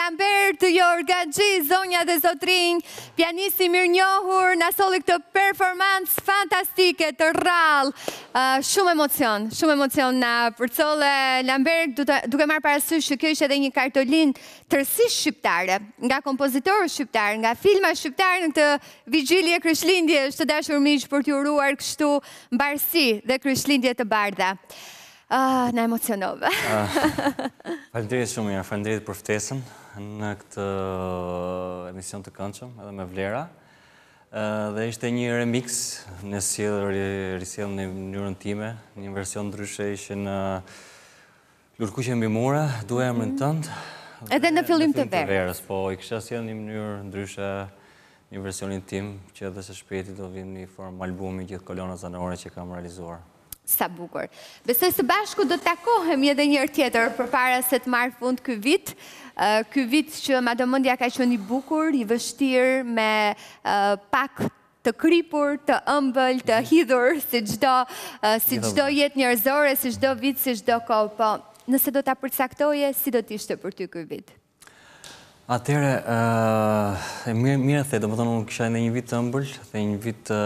Lambert Jorgaxhi, zonja dhe zotrinj, pianisti mirënjohur, na solli këtë performancë fantastike të rrallë. Shumë emocion na përcolle Lambert, duke marrë parasysh që kjo ishte edhe një kartolinë tërësisht shqiptare, nga kompozitorë shqiptarë, nga filma shqiptarë në këtë vigjilje Krishtlindjesh të dashur miq, për t'ju uruar kështu mbarësi dhe Krishtlindje të bardha. Na emocionove. Faleminderit shumë mirë, faleminderit për ftesën në këtë emision të këndshëm, edhe me vlera. Dhe ishte një remix, në risjell në mënyrën time, një version ndryshe ishte në Lurkuqe mbi mure, Dua emrin tënd. Edhe në fillim të verës. Po, i kisha sjell një mënyrë ndryshe, një versionin tim, që edhe së shpejti do vinë në formë albumi gjithë kolona zanore që kam realizuar. Sa bukur. Besoj së bashku do të takohemi edhe njërë tjetër përpara se të marrë fund ky vit. Ky vit që madomendja ka qenë i bukur, i vështirë, me pak të kripur, të ëmbël, të hidhur, si çdo jetë njerëzore, si çdo vit, si çdo kohë. Po, nëse do ta përcaktoje, si do të ishte për ty ky vit? Atëre, mirë the, domethënë unë kisha një vit të ëmbël, dhe një vit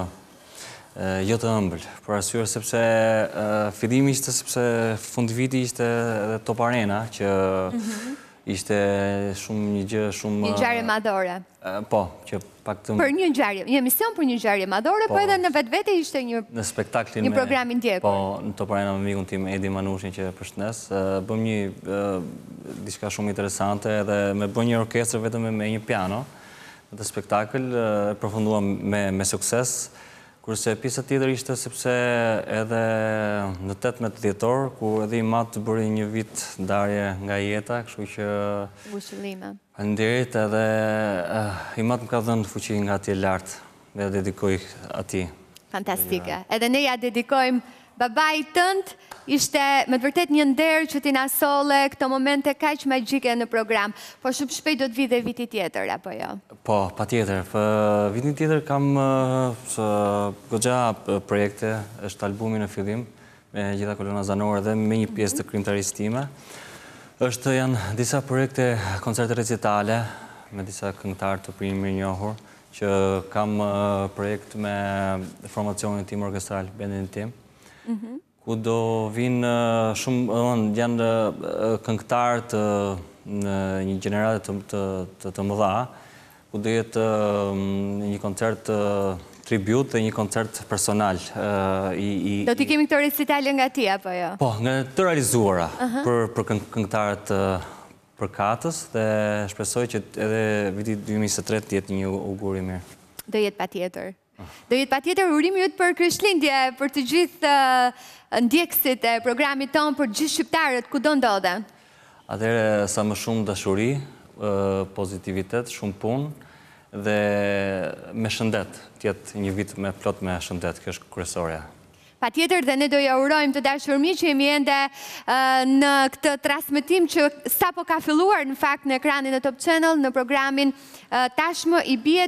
jo të ëmbël, për arsye sepse fillimi ishte sepse fund viti ishte edhe Top Arena, që ishte shumë një gjë shumë... Një ngjarje madhore. Po, që pak të... Për një ngjarje, një emision për një ngjarje madhore, po edhe në vetvete ishte një... Në spektaklin një program i ndjekur. Po, në Top Arena me mikun tim Edi Manushin që përshëndes, bëm një diçka shumë interesante edhe me bën një orkestër vetëm me një piano. Në të spektakl përfunduam me sukses. Kurse pjesa tjetër ishte sepse edhe në 18 dhjetor, ku edhe i matë bëri një vit ndarje nga jeta, kështu që... Ngushëllime. Faleminderit, edhe i matë më ka dhënë fuqi nga atje lartë, dhe dedikoj atij. Fantastike. Edhe ne ja dedikojmë babai tënd, ishte me të vërtet një nder që ti na solle këto momente kaq magjike në program. Po shumë shpejt do të vi dhe viti tjetër, apo jo? Po, patjetër. Vitin tjetër kam goxha projekte, është albumi në fillim, me gjitha kolona zanore dhe me një pjesë të krimtarisë time. Janë disa projekte, koncerte recitale, me disa këngëtarë të mirënjohur, që kam projekt me formacionin tim orkestral, bendin tim, ku do vinë shumë, janë këngëtarë të një gjenerate të mëdha, ku do jetë një koncert tribut dhe një koncert personal. Do t'i kemi këto recitale nga ti, apo jo? Po, nga të realizuara për këngëtarët përkatës, dhe shpresoj që edhe viti 2023 të jetë një augur i mirë. Do jetë patjetër. Do jetë patjetër urimi jot për Krishtlindje, për të gjithë ndjekësit e programit tonë, për gjithë shqiptarët, ku do ndodhen? Atëherë, sa më shumë dashuri, pozitivitet, shumë punë, dhe me shëndet, tjetë një vit me plot me shëndet, kjo është kryesorja. Patjetër, dhe ne do ja urojmë të dashur miq që jemi ende në këtë transmetim që sapo ka filluar në fakt në ekranin e Top Channel, në programin tashmë i bie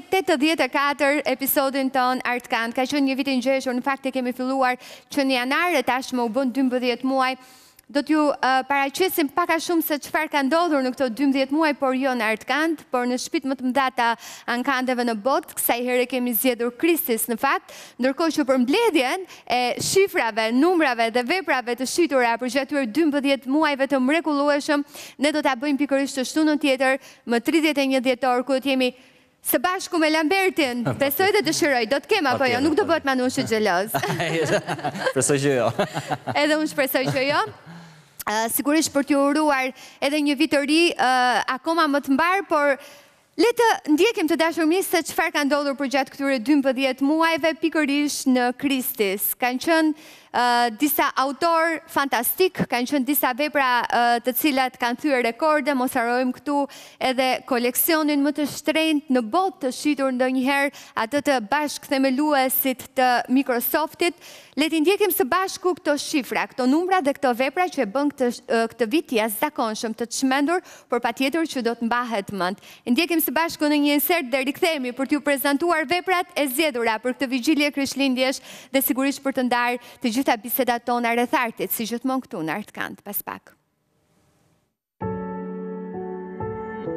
84 episodin ton Artkant. Ka qenë një vit i ngjeshur, në fakt e kemi filluar që në janar e tashmë u bën 12 muaj. Do t'ju paraqesim pak a shumë se çfarë ka ndodhur në këto 12 muaj, por jo në Artkant, por në shtëpitë më të mëdha të ankandeve në botë. Kësaj here kemi zgjedhur Kristis në fakt, ndërkohë që për mbledhjen e shifrave, numrave dhe veprave të shitura për gjatë këtyre 12 muajve të mrekullueshëm, ne do ta bëjmë pikërisht të shtunën tjetër, më 31 dhjetor, ku do të jemi së bashku me Lambertin. Besoj dhe dëshiroj, do të kem apo jo, nuk do bëhet Manushi xheloz. Shpresoj që jo. Edhe unë shpresoj që jo. Sigurisht për t'ju uruar edhe një vit të ri akoma më të mbar, por le të ndjekim të dashur miq se çfarë ka ndodhur për gjatë këtyre 12 muajve pikërisht në Kristis. Kanë qenë disa autor fantastik, kanë qenë disa vepra të cilat kanë thyer rekorde, mos harrojmë këtu edhe koleksionin më të shtrenjtë në botë të shitur ndonjëherë, atë të bashkëthemeluesit të Microsoftit. Le t'i ndjekim së bashku këto shifra, këto numra dhe këto vepra që e bën këtë vit jashtëzakonshëm të çmendur, por patjetër që do të mbahet mend. Ndjekim së bashku në një insert dhe rikthehemi për t'ju prezantuar veprat e zgjedhura për këtë vigjilje Krishtlindjesh dhe sigurisht për të ndarë të gjitha bisedat tona rreth artit, si gjithmonë këtu në Artkant, pas pak.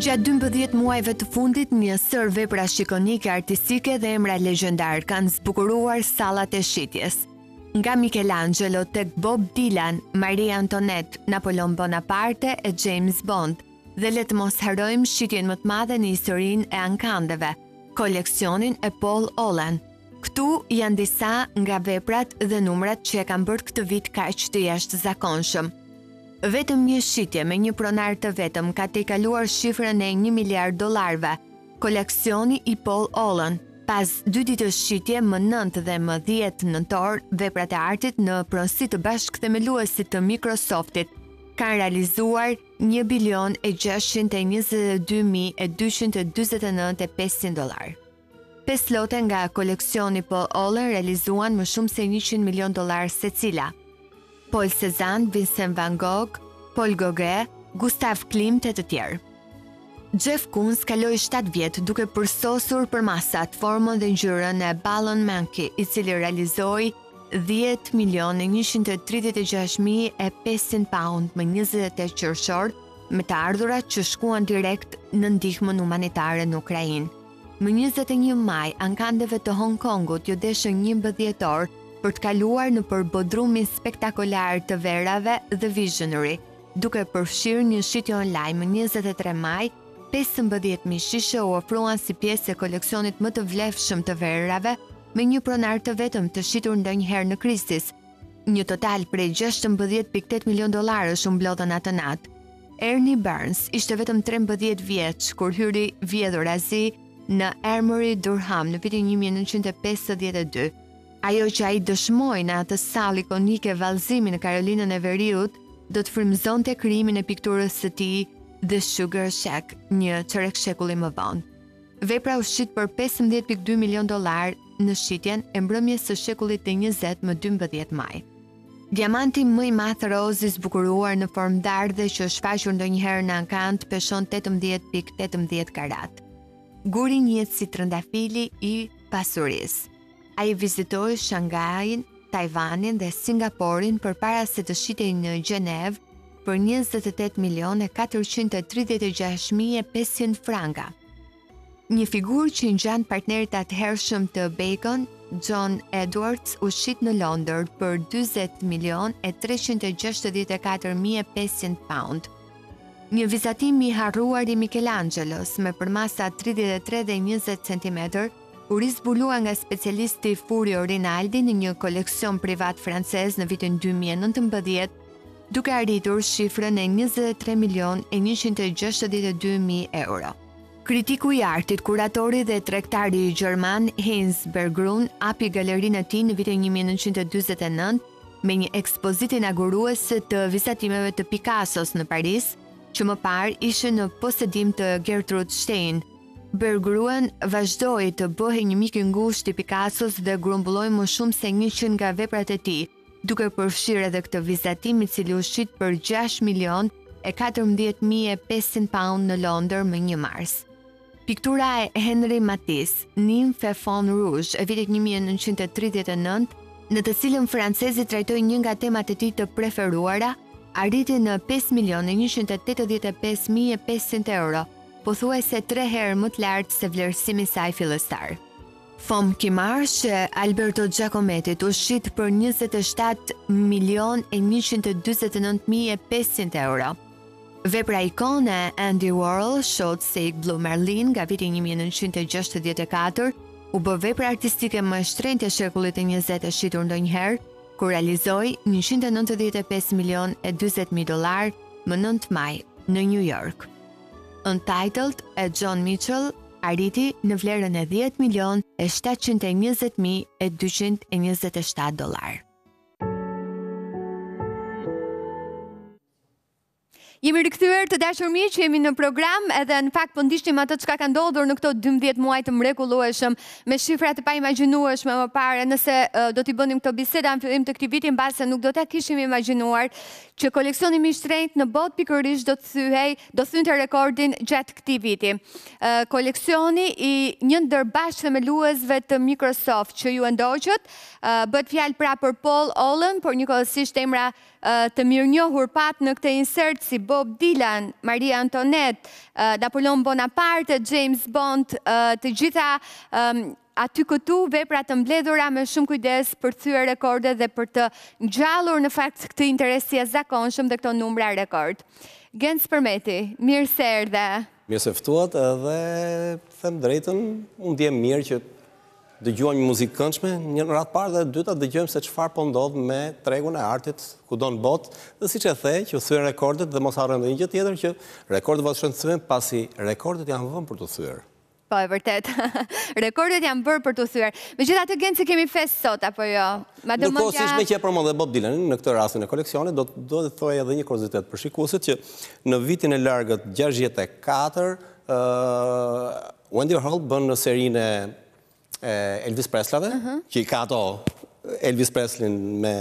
Gjatë 12 muajve të fundit, një sër vepra shikonike, artistike dhe emra legjendar kanë zbukuruar sallat e shitjes. Nga Michelangelo tek Bob Dylan, Marie Antoinette, Napoleon Bonaparte e James Bond, dhe le të mos harrojmë shitjen më të madhe në historinë e ankandeve, koleksionin e Paul Allen. Këtu janë disa nga veprat dhe numrat që e kanë bërë këtë vit kaq të jashtëzakonshëm. Vetëm një shitje me një pronar të vetëm ka tejkaluar shifrën e $1 miliard. Koleksioni i Paul Allen, pas 2 ditësh shitje më 9 dhe më 10 nëntor, veprat e artit në pronësi të bashkëthemeluesit të Microsoftit kanë realizuar $1.622.249.500. 5 lote nga koleksioni Paul Allen realizuan më shumë se $100 milion secila. Paul Cézanne, Vincent van Gogh, Paul Gauguin, Gustav Klimt e të tjerë. Jeff Koons kaloi 7 vjet duke përsosur për masat formën dhe ngjyrën e Ballon Monkey, i cili realizoi 10.136.500 pound më 28 qershor, me të ardhurat që shkuan direkt në ndihmën humanitare në Ukrainë. Më 21 maj, ankandeve të Hong Kongut ju deshën 11 orë për të kaluar në përbodrumin spektakolar të verave The Visionary, duke përfshirë një shitje online më 23 maj, 15.000 shishe u ofruan si pjesë e koleksionit më të vlefshëm të verave me një pronar të vetëm të shitur ndonjëherë në Kristis. Një total prej $16.8 milion u mblodhën atë natë. Ernie Burns ishte vetëm 13 vjeç kur hyri vjedhur azi në Armory Durham në vitin 1952. Ajo që ai dëshmoi në atë sallë ikonike vallëzimi në Karolinën e Veriut do të frymëzonte krijimin e pikturës së tij The Sugar Shack, një çerek shekulli më vonë. Vepra u shit për $15.2 milion në shitjen e mbrëmjes së shekullit të 20 më 12 maj. Diamanti më i madh roz i zbukuruar në formë dardhe që është shfaqur ndonjëherë në ankand peshon 18.18 karat. Guri njihet si trëndafili i pasurisë. Ai vizitoi Shanghain, Taiwanin dhe Singaporin përpara se të shitej në Gjenevë për $28.436.500 franka. Një figurë që i ngjan partnerit atëhershëm të Bacon, John Edwards, u shit në Londër për $20.364.500 pound. Një vizatim i harruar i Michelangelos me përmasa 33 dhe 20 cm u rizbulua nga specialisti Furio Rinaldi në një koleksion privat francez në vitin 2019, duke arritur shifrën e €23.162.000. Kritiku i artit, kuratori dhe tregtari i gjerman Heinz Berggruen hapi galerinë e tij në vitin 1949 me një ekspozitë inauguruese të vizatimeve të Picassos në Paris, që më parë ishte në posedim të Gertrude Stein. Berggruen vazhdoi të bëhej një mik i ngushtë i Picassos dhe grumbulloi më shumë se 100 nga veprat e tij, duke përfshirë edhe këtë vizatim i cili u shit për £6.014.500 pound në Londër më 1 mars. Piktura e Henri Matisse, Nymphe Fond Rouge, e vitit 1939, në të cilën francezi trajtoi një nga temat e tij të preferuara, arriti në €5.185.500, pothuajse 3 herë më të lartë se vlerësimi i saj fillestar. Fom Kimarsh e Alberto Giacometti u shit për €27.149.500. Vepra ikone e Andy Warhol, Shot Steak Blue Marlin nga viti 1964, u bë vepra artistike më e shtrenjtë e shekullit të 20 e shitur ndonjëherë, kur realizoi $195.020.000 më 9 maj në New York. Untitled e John Mitchell arriti në vlerën e $10.720.227. Jemi rikthyer të dashur miq, jemi në program edhe në fakt po ndiqnim atë çka ka ndodhur në këto 12 muaj të mrekullueshëm me shifra të paimagjinueshme më parë. Nëse do t'i bënim këto biseda në fillim të këtij viti, mbase nuk do ta kishim imagjinuar që koleksioni më i shtrenjtë në botë pikërisht do thynte rekordin gjatë këtij viti. Koleksioni i një ndër bashkëthemeluesve të Microsoft që ju e ndoqët, bëhet fjalë pra për Paul Allen, por njëkohësisht emra të mirënjohur pat në këtë insert si Bob Dylan, Marie Antoinette, Napoleon Bonaparte, James Bond, të gjitha aty këtu vepra të mbledhura me shumë kujdes për thyer rekorde dhe për të ngjallur në fakt këtë interes i jashtëzakonshëm dhe këto numra rekord. Gens Përmeti, mirë se erdhe. Mirë se ftuat edhe them drejtën, unë ndjem mirë që dëgjojmë një muzikë këndshme, një radhë parë dhe dyta dëgjojmë se çfarë po ndodh me tregun e artit kudo në botë, dhe siç e the, që thyen rekordet dhe mos harrojmë një gjë tjetër që rekordet do të shëndetësohen pasi rekordet janë vënë për të thyer. Po, e vërtet. Rekordet janë bërë për të thyer. Megjithatë Genci kemi fest sot apo jo? Ndërkohësisht me që e përmend dhe Bob Dylan në këtë rastin e koleksionit, do të thoj edhe një kuriozitet për shikuesit që në vitin e largët 64 Wendy Hall bën në serinë Elvis Presleyve, që i ka ato Elvis Presleyn me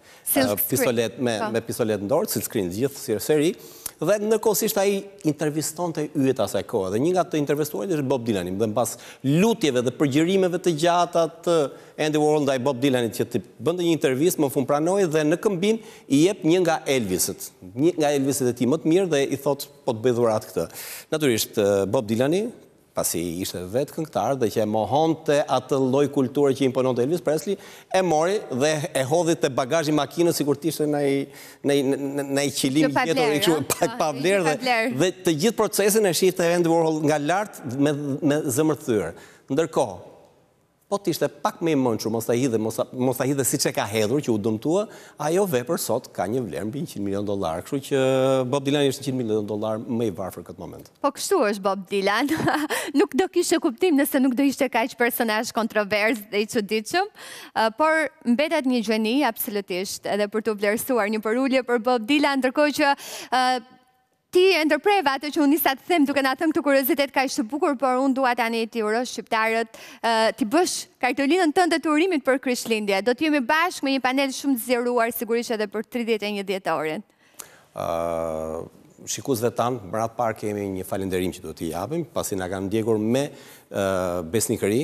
pistolet në dorë, silk screen, gjithë seri, dhe ndërkohësisht ai intervistonte yjet asaj kohe. Dhe një nga të intervistuarit është Bob Dylani, dhe mbas lutjeve dhe përgjërimeve të gjata të Andy Warhol ndaj Bob Dylanit që të bënte një intervistë, më fund pranoi dhe në këmbim i jep një nga Elviset. Një nga Elviset e tij më të mirë dhe i thot po të bëj dhuratë këtë. Natyrisht Bob Dylani, pasi ishte vetë këngëtar dhe që e mohonte atë lloj kulture që impononte Elvis Presley, e mori dhe e hodhi te bagazhi i makinës sikur të ishte në qilim tjetër kështu pa vlerë dhe të gjithë procesin e shihte Andy Warhol nga lart me zemër të thyer. Ndërkohë, po të ishte pak më i mençur, mos ta hidhe siç e ka hedhur që u dëmtua, ajo vepër sot ka një vlerë mbi $100 milion, kështu që Bob Dylan është $100 milion më i varfër këtë moment. Po kështu është Bob Dylan. Nuk do kishte kuptim nëse nuk do ishte kaq personazh kontrovers dhe i çuditshëm, por mbetet një gjeni absolutisht, edhe për të vlerësuar një përulje për Bob Dylan, ndërkohë që ti e ndërpreva atë që unë nisa të them duke na thënë këtë kuriozitet kaq të bukur, por unë dua tani ti urosh shqiptarët ti bësh kartolinën tënde të urimit për Krishtlindje. Do të jemi bashkë me një panel shumë të zgjeruar sigurisht edhe për 31 dhjetorin. Shikuesve tanë, më radh parë kemi një falënderim që duhet t'i japim, pasi na kanë ndjekur me besnikëri.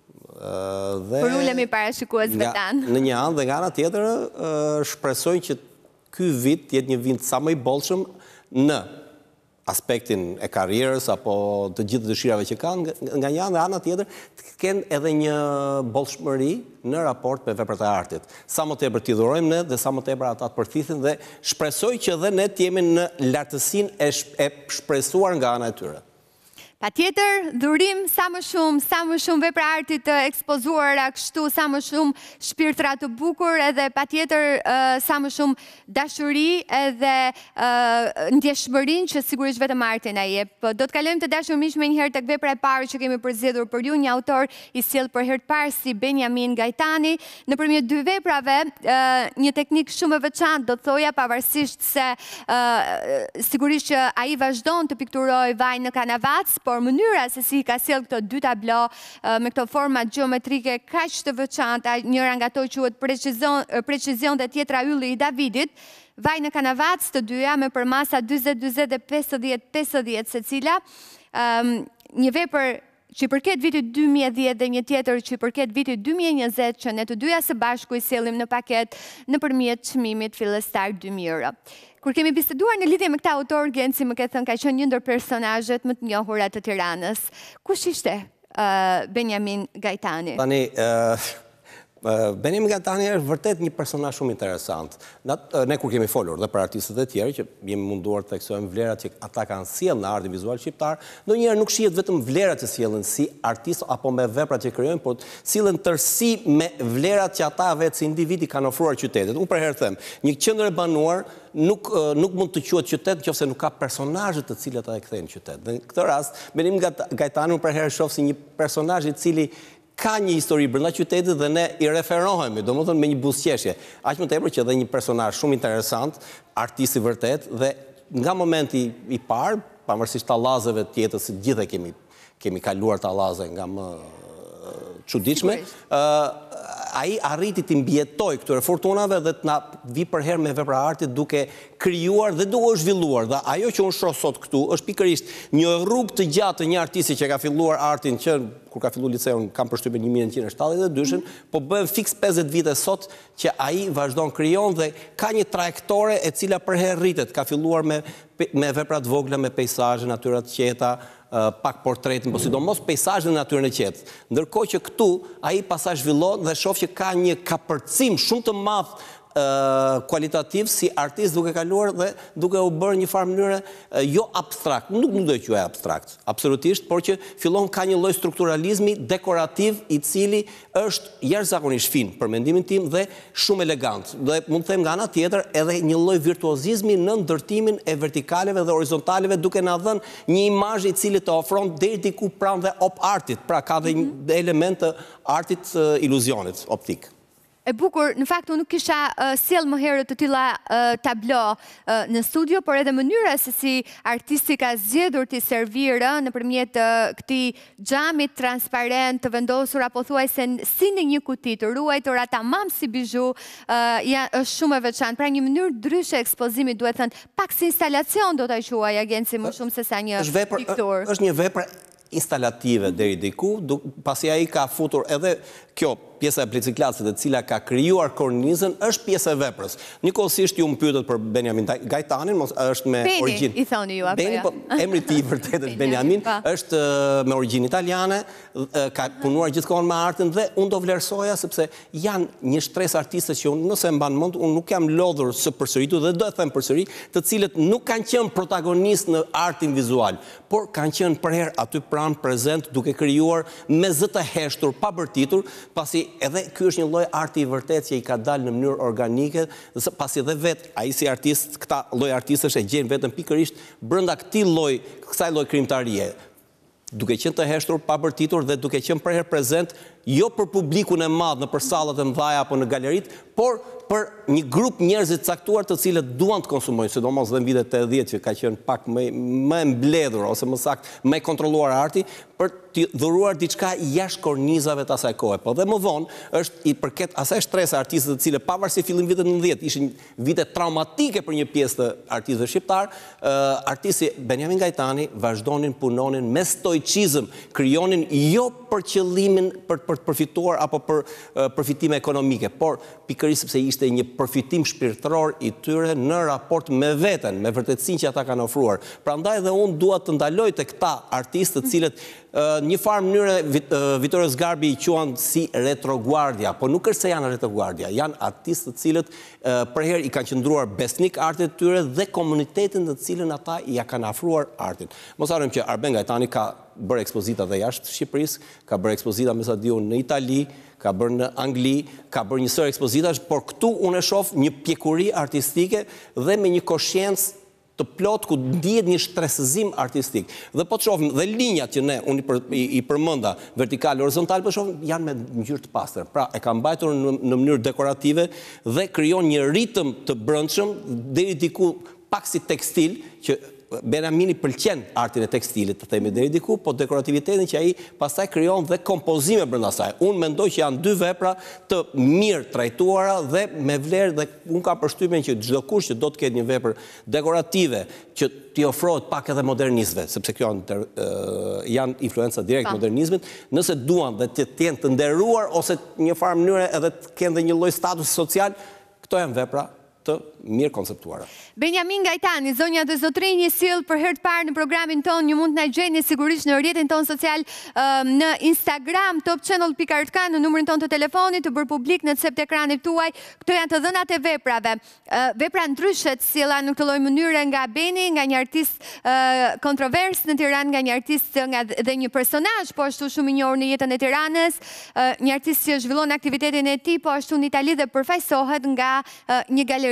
Për ulemi para shikuesve tanë. Në një anë dhe nga ana tjetër shpresojnë që ky vit të jetë një vit sa më i bollshëm në aspektin e karrierës apo të gjithë dëshirave që kanë, nga një anë dhe ana tjetër të kenë edhe një bollshmëri në raport me veprat e artit. Sa më tepër t'i dhurojmë ne dhe sa më tepër ata të përfithin dhe shpresoj që edhe ne të jemi në lartësinë e shpresuar nga ana e tyre. Patjetër, dhurim sa më shumë vepra arti të ekspozuara kështu, sa më shumë shpirtra të bukur, edhe patjetër sa më shumë dashuri edhe ndjeshmërinë që sigurisht vetëm arti na jep. Do të kalojmë të dashur miq me një herë tek vepra e parë që kemi përzgjedhur për ju, një autor i sjell për herë të parë si Benjamin Gajtani, nëpërmjet dy veprave, një teknik shumë e veçantë, do të thoja, pavarësisht se sigurisht që ai vazhdon të pikturojë vaj në kanavac, por mënyra se si ka sjell këto dy tablo me këto forma geometrike kaq të veçanta, njëra nga ato quhet precizion dhe tjetra ylli i Davidit, vaj në kanavac të dyja me përmasa 40-40 dhe 50-50 secila, një vepër që i përket vitit 2010 dhe një tjetër që i përket vitit 2020 që ne të dyja së bashku i sjellim në paket nëpërmjet çmimit fillestar €2.000. Kur kemi biseduar në lidhje me këta autor, Genci më ke thënë ka qenë një ndër personazhet më të njohura të Tiranës. Kush ishte Benjamin Gajtani? Tani, Benjamin Gajtani është vërtet një personazh shumë interesant. Ne kur kemi folur dhe për artistët e tjerë që jemi munduar të theksojmë vlerat që ata kanë sjellë në artin vizual shqiptar, ndonjëherë nuk shihet vetëm vlerat që sjellën si artistë apo me veprat që krijojnë, por sillen tërësi me vlerat që ata vetë si individi kanë ofruar qytetit. Unë për herë them, një qendër e banuar nuk mund të quhet qytet nëse nuk ka personazhe të cilët ata e kthejnë qytet. Në këtë rast, Benjamin Gajtani për herë shoh si një personazh i cili ka një histori brenda qytetit dhe ne i referohemi, domethënë me një buzëqeshje. Aq më tepër që edhe një personazh shumë interesant, artist i vërtet dhe nga momenti i parë, pavarësisht tallazeve të jetës, gjithë kemi kaluar tallaze nga më çuditshme, ai arriti të mbjetoj këtyre fortunave dhe të na vi për herë me vepra arti duke krijuar dhe duke zhvilluar. Dhe ajo që unë shoh sot këtu është pikërisht një rrugë të gjatë të një artisti që ka filluar artin që kur ka filluar liceun kam përshtypjen 1972-shën, po bën fiks 50 vite sot që ai vazhdon krijon dhe ka një trajektore e cila për herë rritet. Ka filluar me vepra të vogla, me peizazhe, natyra të qeta, pak portretin, po sidomos peizazhe në natyrën e qetë. Ndërkohë që këtu ai pastaj zhvillon dhe shoh që ka një kapërcim shumë të madh kualitativ si artist duke kaluar dhe duke u bërë një farë mënyre jo abstrakt, nuk do të quaj abstrakt, absolutisht, por që fillon ka një lloj strukturalizmi dekorativ i cili është jashtëzakonisht fin për mendimin tim dhe shumë elegant. Dhe mund të them nga ana tjetër edhe një lloj virtuozizmi në ndërtimin e vertikaleve dhe horizontaleve duke na dhënë një imazh i cili të ofron deri diku pranë dhe op artit, pra ka dhe një element të artit iluzionit optik. E bukur, në fakt unë nuk kisha sjell më herët të tilla tablo në studio, por edhe mënyra se si artisti ka zgjedhur të servirë nëpërmjet këtij xhamit transparent të vendosur apo thuajse si në një kuti të ruajtur tamam si bizhu, është shumë e veçantë. Pra një mënyrë ndryshe ekspozimi duhet thënë, pak si instalacion do ta quaj agenci më shumë se sa një pikturë. Është një vepër instalative deri diku, pasi ai ka futur edhe kjo pjesa e plecikllasit e cila ka krijuar kornizën është pjesë e veprës. Njëkohësisht ju më pyetët për Benjamin Gajtanin, është me origjinë. Beni, i thoni ju apo Beni, po emri i tij vërtet është Benjamin, është me origjinë italiane, ka punuar gjithkohon me artin dhe unë do vlerësoja sepse janë një shtresë artistësh që unë nëse mban mend, unë nuk jam lodhur së përsëritur dhe do të them përsëri, të cilët nuk kanë qenë protagonistë në artin vizual, por kanë qenë përherë aty pranë prezent duke krijuar me zë të heshtur, pa bërtitur, pasi edhe ky është një lloj arti i vërtet që i ka dalë në mënyrë organike, pasi edhe vetë ai si artist, këta lloj artistësh e gjejnë vetëm pikërisht brenda kësaj lloj krijimtarie, duke qenë të heshtur, pa bërtitur dhe duke qenë përherë prezent jo për publikun e madh në sallat e mëdha apo në galerit, por për një grup njerëzit caktuar të cilët duan të konsumojnë, sidomos dhe në vitet 80 që ka qenë pak më e mbledhur ose më saktë më e kontrolluar arti, për të dhuruar diçka jashtë kornizave të asaj kohe. Po dhe më vonë është i përket asaj shtresa artistëve të cilë pavarësisht fillim vitet 90 ishin vite traumatike për një pjesë të artistëve shqiptar, artisti Benjamin Gajtani vazhdonin punonin me stoicizëm, krijonin jo për qëllimin për të përfituar apo për përfitime ekonomike, por pikërisht sepse ishte një përfitim shpirtëror i tyre në raport me veten, me vërtetësinë që ata kanë ofruar. Prandaj dhe unë dua të ndaloj te këta artistë të cilët një farë mënyre Vittorio Sgarbi i quan si retroguardia, po nuk është se janë retroguardia, janë artistë të cilët përherë i kanë qëndruar besnik artit të tyre dhe komunitetin të cilën ata ja kanë afruar artin. Mos harrojmë që Arben Gajtani ka bërë ekspozita dhe jashtë Shqipërisë, ka bërë ekspozita me sa diun në Itali, ka bërë në Angli, ka bërë një sër ekspozitash, por këtu unë e shoh një pjekuri artistike dhe me një koshiencë të plot ku ndihet një shtresëzim artistik. Dhe po të shohim dhe linjat që ne unë i përmenda vertikal horizontal, po shohim janë me ngjyrë të pastër. Pra e ka mbajtur në mënyrë dekorative dhe krijon një ritëm të brendshëm deri diku pak si tekstil që Benjamini pëlqen artin e tekstilit, të themi deri diku, po dekorativitetin që ai pastaj krijon dhe kompozime brenda saj. Unë mendoj që janë dy vepra të mirë trajtuara dhe me vlerë dhe unë kam përshtypjen që çdo kush që do të ketë një vepër dekorative që t'i ofrohet pak edhe modernistëve, sepse kjo janë influenca direkt modernizmit, nëse duan dhe të jenë të nderuar ose një farë mënyre edhe të kenë dhe një lloj statusi social, këto janë vepra të mirë konceptuara. Benjamin Gajtani, zonja dhe zotrinj, sjell për herë të parë në programin ton, ju mund të na gjeni sigurisht në rrjetin ton social në Instagram topchannel.rk, në numrin ton të telefonit të bërë publik në cep të ekranit tuaj. Këto janë të dhënat e veprave. Vepra ndryshe të sjella në këtë lloj mënyre nga Beni, nga një artist kontrovers në Tiranë, nga një artist dhe një personazh po ashtu shumë i njohur në jetën e Tiranës, një artist që zhvillon aktivitetin e tij po ashtu në Itali dhe përfaqësohet nga një galeri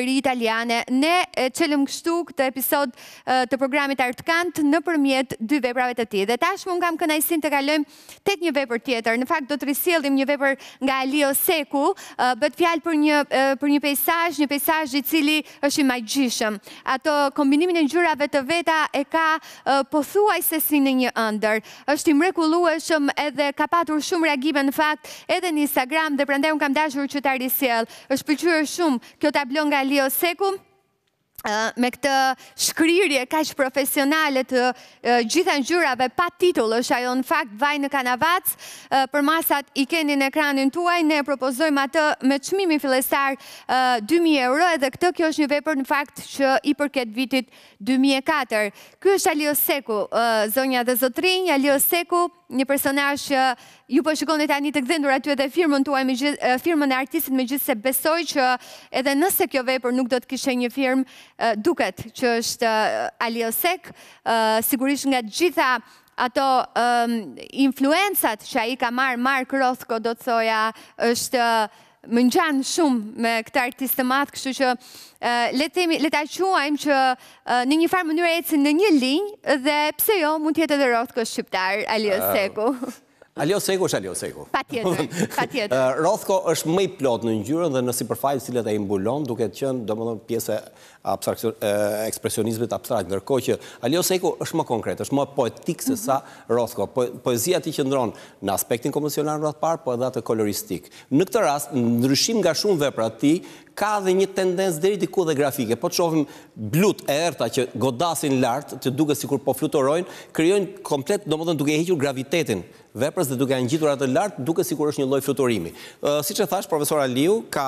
ri italiane. Ne qëllëm kështu këtë episod të programit Artkant nëpërmjet 2 veprave të tij. Dhe tashmë unë kam kënaqësinë të kalojmë tek një vepër tjetër. Në fakt do të risjellim një vepër nga Alio Seku, bëhet fjalë për një peizazh i cili është i magjishëm. Ato kombinimin e ngjyrave të veta e ka pothuajse si në një ëndër. Është i mrekullueshëm edhe ka patur shumë reagime në fakt edhe në Instagram dhe prandaj unë kam dashur që ta risjell. Është pëlqyer shumë kjo tablo nga Alio Seku, me këtë shkrirje kaq profesionale të gjitha ngjyrave pa titull, është ajo në fakt vaj në kanavac, për masat i keni në ekranin tuaj, ne propozojmë atë me çmimin fillestar 2.000 euro, edhe kjo është një vepër në fakt që i përket vitit 2004. Ky është Alio Seku, zonja dhe zotrinj, Alio Seku, një personazh që ju po shikoni tani të gdhendur aty edhe firmën tuaj, firmën e artistit, megjithëse besoj që edhe nëse kjo vepër nuk do të kishte një firmë, duket që është Alio Sek, sigurisht nga gjitha ato influencat që ai ka marrë Mark Rothko, do të thoja, është më ngjan shumë me këtë artist të madh, kështu që le ta quajmë që në një farë mënyrë ecin në një linjë dhe pse jo mund të jetë edhe Rothko shqiptar, Alio Seku. Alio Seku është Alio Seku. Patjetër. Rothko është më i plot në ngjyrën dhe në sipërfaqe të cilat ai mbulon, duke qenë domethënë pjesë ekspresionizmit abstrakt, ndërkohë që Alio Seku është më konkret, është më poetik se sa Rothko. Poezia ti qëndron në aspektin konvencional rreth parë, po edhe atë koloristik. Në këtë rast, ndryshim nga shumë vepra të tij, ka dhe një tendencë deri diku dhe grafike. Po të shohim blut e errta që godasin lart, që duket sikur po fluturojnë, krijojnë komplet, domethënë duke hequr gravitetin veprës dhe duke ngjitur atë lart, duket sikur është një lloj fluturimi. Siç e thash, profesor Aliu ka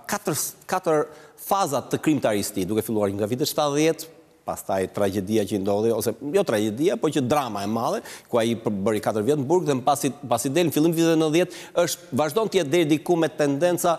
4 faza të krimtarisë të tij, duke filluar nga vitet 70, pastaj tragjedia që ndodhi, ose jo tragjedia, po që drama e madhe, ku ai bëri 4 vjet në burg dhe pasi del në fillim vitet 90, vazhdon të jetë deri diku me tendenca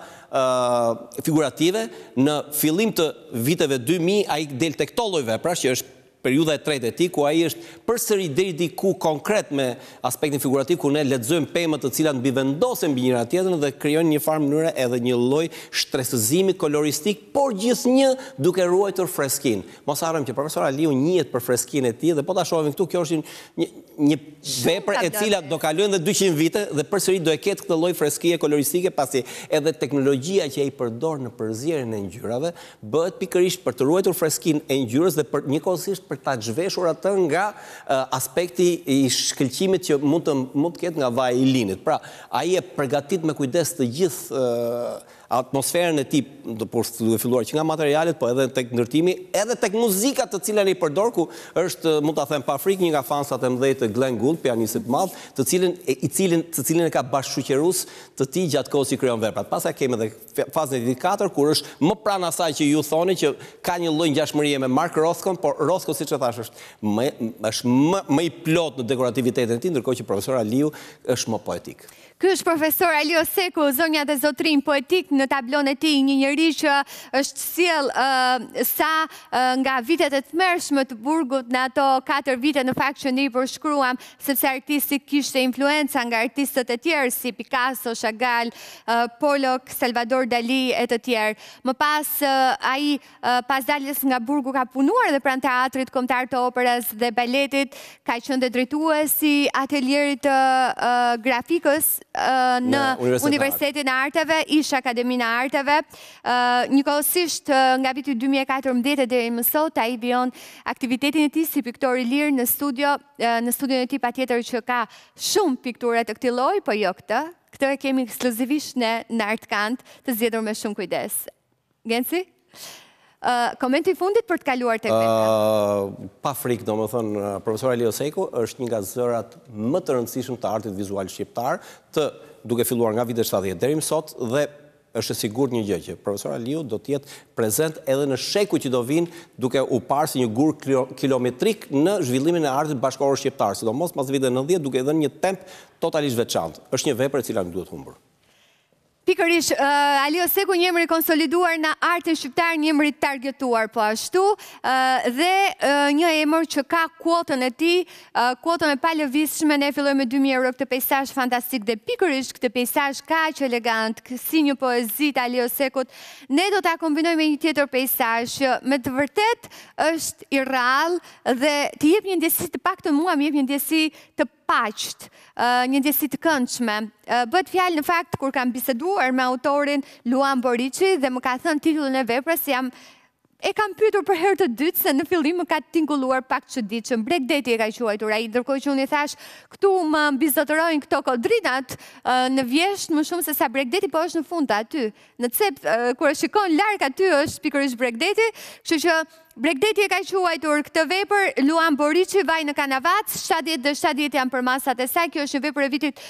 figurative. Në fillim të viteve 2000 ai del tek këto lloj veprash, që është periudha e tretë e tij, ku ai është përsëri deri diku konkret me aspektin figurativ, ku ne lexojmë pemët të cilat mbivendosen mbi njëra tjetrën dhe krijojnë një farë mënyre edhe një lloj shtresëzimi koloristik, por gjithnjë duke ruajtur freskinë. Mos harrojmë që profesor Aliu njihet për freskinë e tij dhe po ta shohim këtu, kjo është një vepër e cila do kalojnë dhe 200 vite dhe përsëri do e ketë këtë lloj freskie koloristike, pasi edhe teknologjia që ai përdor në përzierjen e ngjyrave bëhet pikërisht për të ruajtur freskinë e ngjyrës dhe për njëkohësisht për ta zhveshur atë nga aspekti i shkëlqimit që mund të ketë nga vaji i linit. Pra, ai e përgatit me kujdes të gjithë atmosferën e tij, por duke filluar që nga materialet, po edhe tek ndërtimi, edhe tek muzika të cilën ai përdor, ku është, mund ta them pa frikë, një nga fansat e mëdhenj të Glenn Gould, pianistit të madh, të cilin e ka bashkëshoqërues të tij gjatë kohës që krijon veprat. Pastaj kemi edhe fazën e 4, kur është më pranë asaj që ju thoni që ka një lloj ngjashmërie me Mark Rothko, por Rothko, siç e thash, është më i plot në dekorativitetin e tij, ndërkohë që profesor Aliu është më poetik. Ky është profesor Alio Seku, zonja dhe zotrinj, poetik në tablon e tij, një njerëz që është sjell sa nga vitet e tmerrshme të burgut në ato 4 vite në fakt që ne i përshkruam, sepse artisti kishte influenca nga artistët e tjerë si Picasso, Chagall, Pollock, Salvador Dali e të tjerë. Më pas ai pas daljes nga burgu ka punuar edhe pranë teatrit kombëtar të operës dhe baletit, ka qenë dhe drejtuesi i atelierit të grafikës në Universitetin e Arteve, ish Akademinë e Arteve. Njëkohësisht nga viti 2014 deri më sot, ai vijon aktivitetin e tij si piktor i lirë në studion e tij, patjetër që ka shumë piktura të këtij lloji, po jo këtë. Këtë e kemi ekskluzivisht në Artkant, të zgjedhur me shumë kujdes. Genci? Komenti i fundit për të kaluar tek vetë. Pa frikë, domethënë, profesor Alio Seku është një nga zërat më të rëndësishëm të artit vizual shqiptar, duke filluar nga vitet 70 deri më sot, dhe është e sigurt një gjë që profesor Aliu do të jetë prezent edhe në shekuj që do vinë, duke u parë si një gur kilometrik në zhvillimin e artit bashkëkohor shqiptar, sidomos pas vitit 90, duke dhënë një temp totalisht veçantë. Është një vepër e cila nuk duhet humbur. Pikërisht, Alio Seku një emër i konsoliduar në artin shqiptar, një emër i targetuar po ashtu, dhe një emër që ka kuotën e tij, kuotën e palëvizshme. Ne fillojmë me 2000 euro këtë peizazh fantastik dhe pikërisht këtë peizazh kaq elegant, si një poezi të Alio Sekut, ne do ta kombinojmë me një tjetër peizazh që me të vërtet është i rrallë dhe të jep një ndjesi, të paktën mua më jep një ndjesi të paqt, një ndjesi të këndshme. Bëhet fjalë në fakt kur kam biseduar me autorin Luan Boriçi dhe më ka thënë titullin e veprës, e kam pyetur për herë të dytë se në fillim më ka tingulluar pak çuditshëm. Bregdeti e ka quajtur ai, ndërkohë që unë i thash, këtu më mbizotërojnë këto kodrinat në vjesht më shumë se sa Bregdeti, po është në fund aty. Në cep kur e shikon larg aty është pikërisht Bregdeti, kështu që Bregdeti e ka quajtur këtë vepër Luan Boriçi, Vaj në Kanavac, 70 dhe 70 janë për masat e saj. Kjo është një vepër e vitit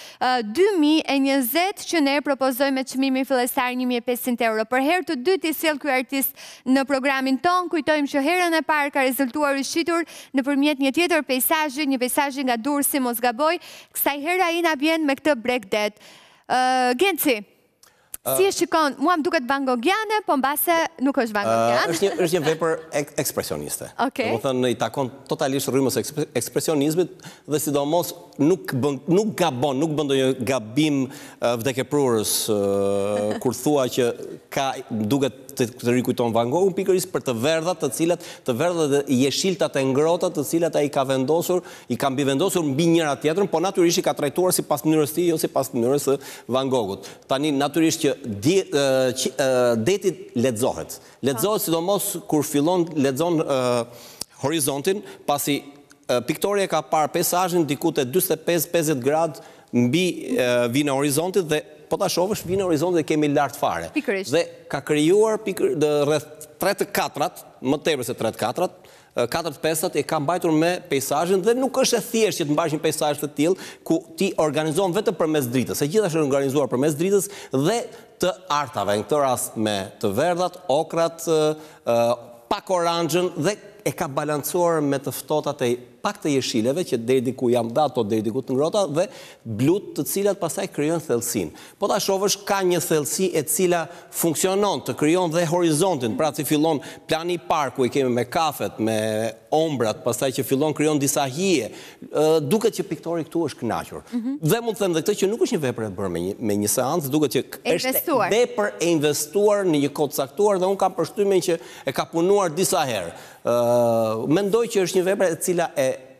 2020 që ne propozojmë me çmimin fillestar 1500 euro. Për herë të dytë i sjell ky artist në programin ton. Kujtojmë që herën e parë ka rezultuar i shitur nëpërmjet një tjetër peizazhi, një peizazhi nga Durrësi, mos gaboj. Kësaj herë ai na vjen me këtë Bregdet. Genci, si e shikon, mua më duket Van Goghiane, po mbase nuk është Van Goghiane. Është një vepër ekspresioniste. Okej. Do të thënë i takon totalisht rrymës ekspresionizmit dhe sidomos nuk gabon, nuk bën ndonjë gabim vdekjeprurës kur thua që duket të rikujton Van Gogh, pikërisht për të verdhat, të verdhat dhe jeshiltat e ngrohta, të cilat ai ka vendosur, i ka mbivendosur mbi njëra tjetrën, po natyrisht i ka trajtuar sipas mënyrës tij, jo sipas mënyrës së Van Goghut. Tani natyrisht që deti lexohet. Lexohet sidomos kur fillon lexon horizontin, pasi piktori e ka parë peizazhin diku te 45-50 gradë mbi vinë horizontit dhe po ta shohësh vinë horizontit dhe kemi lart fare. Pikërisht. Dhe ka krijuar rreth 3/4, më tepër se 3/4, 4/5 e ka mbajtur me peizazhin dhe nuk është e thjeshtë që të mbash një peizazh të tillë ku ti organizon vetëm përmes dritës. E gjitha është organizuar përmes dritës dhe të artave, në këtë rast me të verdhat, okrat, pak oranxhën dhe e ka balancuar me të ftohtat e pak të jeshileve që deri diku janë dato, deri diku të ngrohta dhe blut, të cilat pastaj krijojnë thellësinë. Po ta shohësh ka një thellësi e cila funksionon, të krijon dhe horizontin, pra që fillon plani i parë ku i kemi me kafet, me ombrat, pastaj që fillon krijon disa hije. Duket që piktori këtu është kënaqur. Dhe mund të them edhe këtë që nuk është një vepër e bërë me një seancë, duket që është vepër e investuar në një kohë të caktuar dhe unë kam përshtypjen që e ka punuar disa herë. Mendoj që është një vepër e cila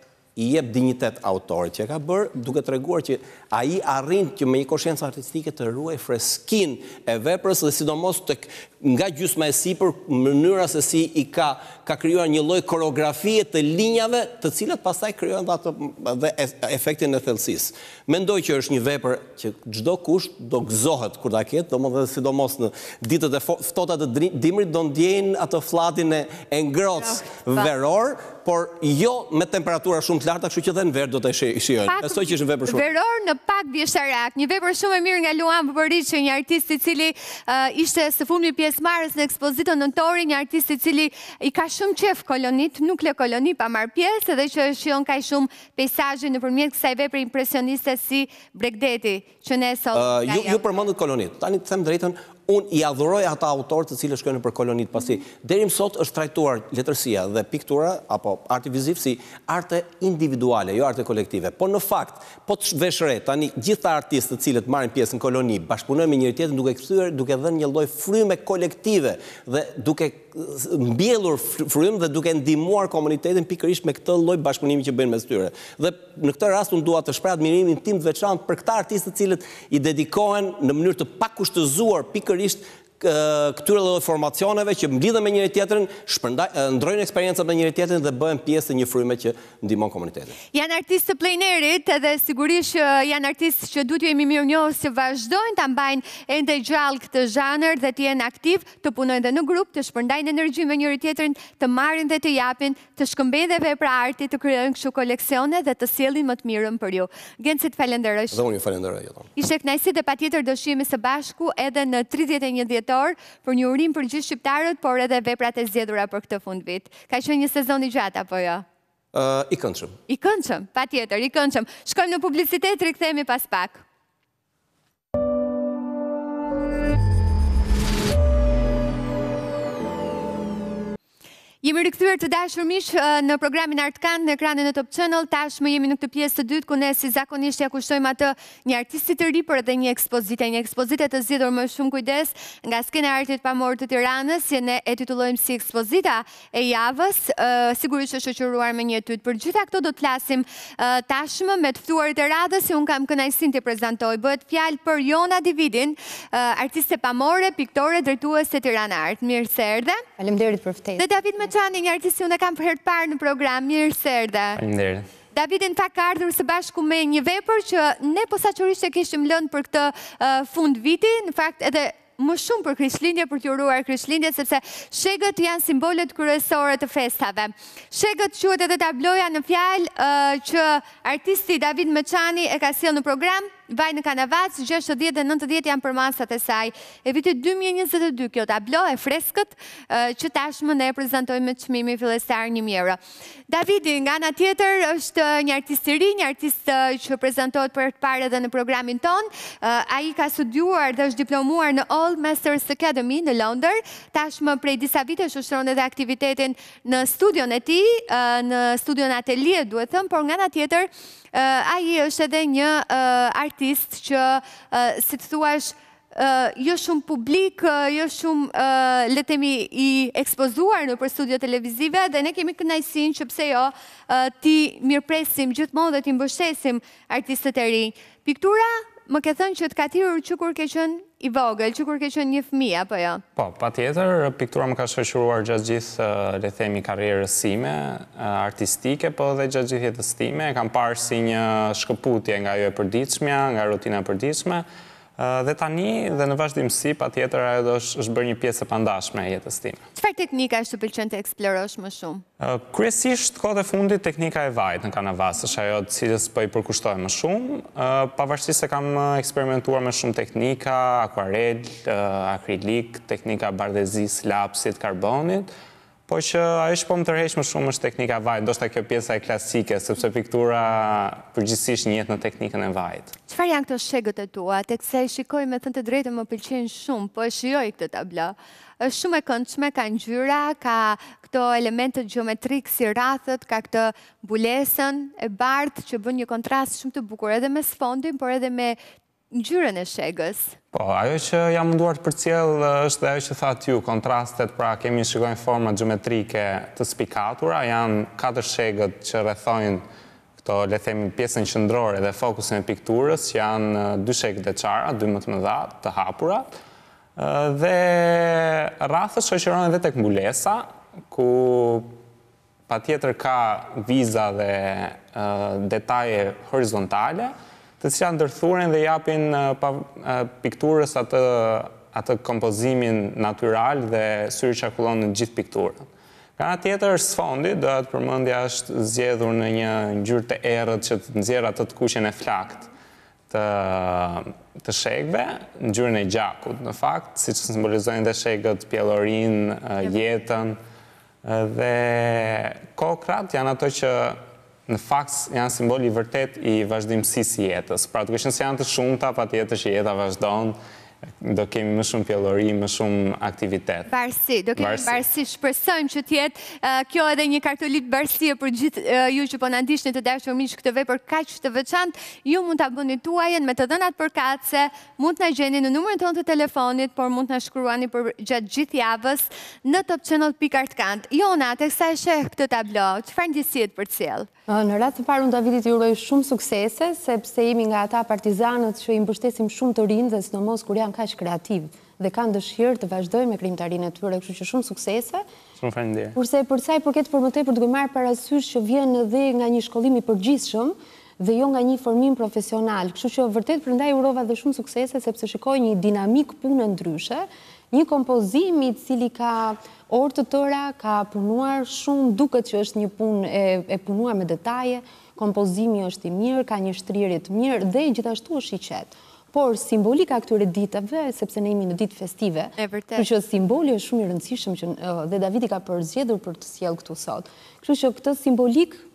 i jep dinjitet autorit që ka bërë, duke treguar që ai arrin që me një konsciencë artistike të ruaj freskinë e veprës dhe sidomos nga gjysma e sipër mënyra se si i ka krijuar një lloj koreografie të linjave, të cilat pastaj krijojnë dhe efektin e thellësisë. Mendoj që është një vepër që çdo kush do gëzohet kur ta ketë, domethënë sidomos në ditët e ftohta të dimrit do ndjejnë atë fllatin e ngrohtë veror, por jo me temperatura shumë të larta, kështu që dhe në verë do të shijojnë. Besoj që është një vepër shumë. Veror në pak vjeshtarak, një vepër shumë e mirë nga Luan Boriçi, një artist i cili ishte së fundmi pjesëmarrës në ekspozitën nëntori, një artist i cili i ka shumë qef kolonit, nuk le koloni pa marrë pjesë, edhe që shijon kaq shumë peizazhe nëpërmjet kësaj vepre impresioniste si Bregdeti, që ne sot ju përmendët kolonit. Tani të them drejtën, unë i adhuroj ata autorë të cilët shkojnë për kolonit, pasi deri më sot është trajtuar letërsia dhe piktura apo arti viziv si arte individuale, jo arte kolektive. Po në fakt, po të vesh re, tani gjitha artistë të cilët marrin pjesë në koloni, bashkëpunojnë me njëri tjetrin duke kthyer, duke dhënë një lloj fryme kolektive dhe duke mbjellur frymë dhe duke ndihmuar komunitetin pikërisht me këtë lloj bashkëpunimi që bëjnë mes tyre. Dhe në këtë rast unë dua të shpreh admirimin tim të veçantë për këta artistë të cilët i dedikohen në mënyrë të pakushtëzuar pikërisht këtyre lloj formacioneve që mblidhen me njëri tjetrin, ndrojnë eksperjencat me njëri tjetrin dhe bëhen pjesë të një fryme që ndihmon komunitetin. Janë artistë të plenerit edhe sigurisht janë artistë që duhet jemi mirënjohës që vazhdojnë ta mbajnë ende gjallë këtë zhanër dhe të jenë aktiv, të punojnë dhe në grup, të shpërndajnë energji me njëri tjetrin, të marrin dhe të japin, të shkëmbejnë dhe vepra arti, të krijojnë kështu koleksione dhe të sjellin më të mirën për ju. Genci, të falenderoj. Dhe unë ju falenderoj. Ishte kënaqësi dhe patjetër do shihemi së bashku edhe në 31 dhjetor për një urim për gjithë shqiptarët, por edhe veprat e zgjedhura për këtë fundvit. Ka qenë një sezon i gjatë apo jo? I këndshëm. I këndshëm, patjetër, i këndshëm. Shkojmë në publicitet, rikthehemi pas pak. Jemi rikthyer të dashur miq në programin Artkan në ekranin e Top Channel. Tashmë jemi në këtë pjesë të dytë ku ne si zakonisht ja kushtojmë atë një artisti të ri, por edhe një ekspozite të zgjedhur me shumë kujdes nga skena e artit pamor të Tiranës, që ne e titullojmë si ekspozita e javës, sigurisht është shoqëruar me një etyt. Për gjitha këto do të flasim tashmë me të ftuarit e radhës, që unë kam kënaqësinë të prezantoj. Bëhet fjalë për Jona Dividin, artiste pamore, piktore, drejtuese Tirana Art. Mirë se erdhe. Faleminderit për ftesën. Dhe David Meçani, një artist që unë e kam për herë të parë në program. Mirë se erdhe. Faleminderit. David në fakt ka ardhur së bashku me një vepër që ne posaçërisht e kishim lënë për këtë fund viti, në fakt edhe më shumë për Krishtlindje, për të uruar Krishtlindje, sepse shegët janë simbolet kryesore të festave. Shegët quhet edhe tabloja në fjalë që artisti David Meçani e ka sjellë në program. Vaj në Kanavac, 60 dhe 90 janë për masat e saj. E vitit 2022 kjo tablo e freskët që tashmë ne e prezentojmë me çmimi fillestar 1.000 euro. Davidi, nga ana tjetër, është një artist i ri, një artist që prezentohet për të parë edhe në programin ton. Ai ka studiuar dhe është diplomuar në Old Masters Academy në Londër. Tashmë prej disa vite shoqëron edhe aktivitetin në studion e tij, në studion atelier, duhet thënë, por nga ana tjetër ai është edhe një artist që, si të thuash, jo shumë publik, jo shumë, le të themi, i ekspozuar në për studio televizive, dhe ne kemi kënaqësinë që pse jo ti mirëpresim gjithmonë dhe ti mbështesim artistët e rinj. Piktura më ke thënë që të ka thirrur që kur ke qenë i vogël, që kur ke qenë një fëmijë, apo jo? Po, patjetër, piktura më ka shoqëruar gjatë gjithë, le të themi, karrierës time artistike, po edhe gjatë gjithë jetës time. E kam parë si një shkëputje nga ajo e përditshmja, nga rutina e përditshme, dhe tani dhe në vazhdimsi, patjetër, ajo është bërë një pjesë e pandashme e jetës time. Çfarë teknika është të pëlqen të eksplorosh më shumë? Kryesisht, kohët e fundit, teknika e vajt në Kanavas është ajo të cilës po i përkushtoj më shumë, pavarësisht se kam eksperimentuar me shumë teknika, akuarel, akrilik, teknika bardhezis, lapsit, karbonit, po që ajo që po më tërheq më shumë është teknika e vajt, ndoshta kjo pjesa e klasike, sepse piktura përgjithsisht njihet në teknikën e vajt. Çfarë janë këto shegët e tua? Teksa e shikoj, me thënë të drejtën, më pëlqejnë shumë, po e shijoj këtë tablo. Është shumë e këndshme, ka ngjyra, ka këto elemente geometrik si rrathët, ka këtë mbulesën e bardhë që bën një kontrast shumë të bukur edhe me sfondin, por edhe me ngjyrën e shegës. Po, ajo që jam munduar të përcjell është ajo që thatë ju, kontrastet, pra kemi shikojnë forma geometrike të spikatura, janë 4 shegët që rrethojnë këto, le themi, pjesën qendrore dhe fokusin e pikturës, që janë 2 shegët e çara, 2 më të mëdha, të hapura, dhe rrathët shoqërohen edhe tek mbulesa, ku patjetër ka viza dhe detaje horizontale, të cilat ndërthuren dhe japin pikturës atë kompozimin natyral dhe syri qarkullon në gjithë pikturën. Nga ana tjetër, sfondi, do të përmendja, është zgjedhur në një ngjyrë të errët që të nxjerrë atë të kuqen e flakt të shegëve, ngjyrën e gjakut, në fakt, siç simbolizojnë dhe shegët pjellorinë, jetën, dhe kokrat janë ato që në fakt janë simboli vërtet i vazhdimësisë jetës. Pra duke qenë se janë të shumta, patjetër që jeta vazhdon, do kemi më shumë pjellori, më shumë aktivitet. Barsi, do kemi barsi, shpresojmë që t'jetë kjo edhe një kartolit barsie për gjithë ju që po na ndiqni të dashur miq këtë vepër kaq të veçantë. Ju mund ta bëni tuajën me të dhënat përkatëse, mund të na gjeni në numrin tonë të telefonit, por mund të na shkruani për gjatë gjithë javës në topchannel.artkant. Jona, teksa e sheh këtë tablo, çfarë ndjesie të përcjell? Në rast të parë, unë Davidit ju uroj shumë suksese, sepse jemi nga ata partizanët që i mbështesim shumë të rinj dhe sidomos kur janë kaq kreativ dhe kanë dëshirë të vazhdojnë me krijimtarinë e tyre, kështu që shumë suksese. Shumë faleminderit. Kurse për sa i përket për më tepër duke marrë parasysh që vjen edhe nga një shkollim i përgjithshëm dhe jo nga një formim profesional. Kështu që vërtet prandaj urova dhe shumë suksese sepse shikoj një dinamik pune ndryshe, një kompozim i cili ka orë të tëra, ka punuar shumë, duket që është një punë e punuar me detaje, kompozimi është i mirë, ka një shtrirje të mirë dhe gjithashtu është i qetë. Por simbolika këtyre ditave, sepse ne jemi në ditë festive, kështu që simboli është shumë i rëndësishëm që dhe Davidi ka përzgjedhur për të sjellë këtu sot. Kështu që këtë simbolik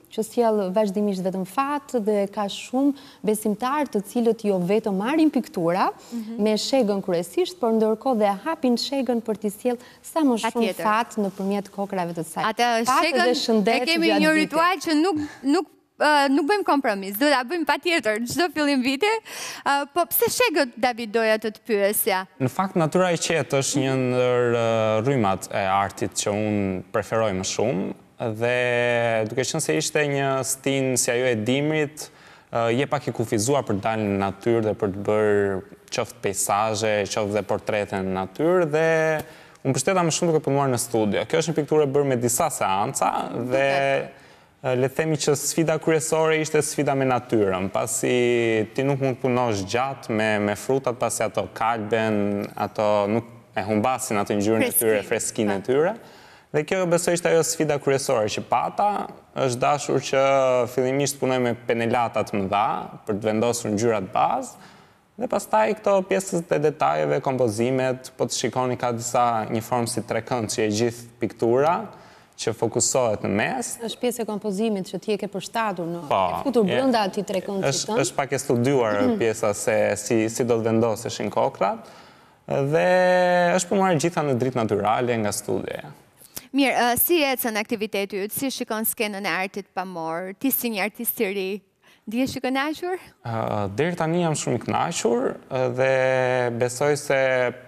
që sjell vazhdimisht vetëm fat dhe ka shumë besimtar të cilët jo vetëm marrin piktura me shegën kryesisht, por ndërkohë dhe hapin shegën për t'i sjell sa më shumë fat nëpërmjet kokrave të saj. Atë shegën e kemi një ritual që nuk bëjmë kompromis, do ta bëjmë patjetër çdo fillim viti. Po pse shegët, David, doja të pyesja? Në fakt, natyra e qetë është një ndër rrymat e artit që unë preferoj më shumë, dhe duke qenë se ishte një stinë si ajo e dimrit, je pak i kufizuar për të dalë në natyrë dhe për të bërë qoftë peizazhe, qoftë dhe portrete në natyrë, dhe unë mbështeta më shumë duke punuar në studio. Kjo është një pikturë e bërë me disa seanca dhe le themi që sfida kryesore ishte sfida me natyrën, pasi ti nuk mund të punosh gjatë me frutat, pasi ato kalben, ato nuk e humbasin atë ngjyrën e tyre, freskinë e tyre. Dhe kjo besoj ishte ajo sfida kryesore që pata, është dashur që fillimisht punoj me penelata të mëdha për të vendosur ngjyrat bazë, dhe pastaj këto pjesët e detajeve, kompozimet, po të shikoni ka një formë si trekënd që e gjithë piktura, që fokusohet në mes. Është pjesë e kompozimit që ti e ke përshtatur në futur brenda atij trekëndit. Është pak e studiuar pjesa se si do të vendoseshin kokrat, dhe është punuar gjitha në dritë natyrale nga studioja. Mirë, si ecën aktiviteti yt? Si shikon skenën e artit pamor? Ti si një artist i ri, ndihesh i kënaqur? Deri tani jam shumë i kënaqur dhe besoj se